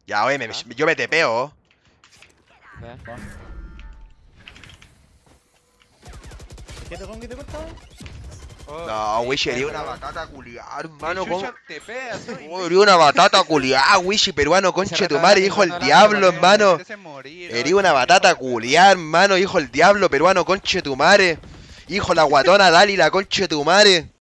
Ya, oye, yo me tepeo. Ve. ¿Qué te pongo que te costaba? Oh, No, sí, Wishi, eres pero- una batata culiada, ¿Qué hermano. ¿Cómo? chucha te pegas, no? Oh, eres una batata culiada, Wishi, peruano, Ese conche rato tu madre, hablando, hijo ese del rato hablando, diablo, para que- hermano. Déjese morir, Eres oh, una hijo batata de perra. culiada, hermano, hijo del diablo, peruano, conche tu madre. Hijo la guatona, Dali, la conche tu madre.